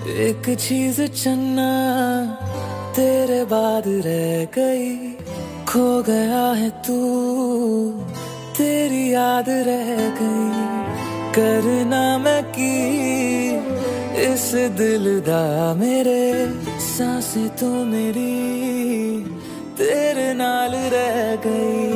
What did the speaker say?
एक चीज चन्ना तेरे बाद रह गई, खो गया है तू, तेरी याद रह गई। करना मैं की इस दिल दा मेरे, सांसें तो मेरी तेरे नाल रह गई।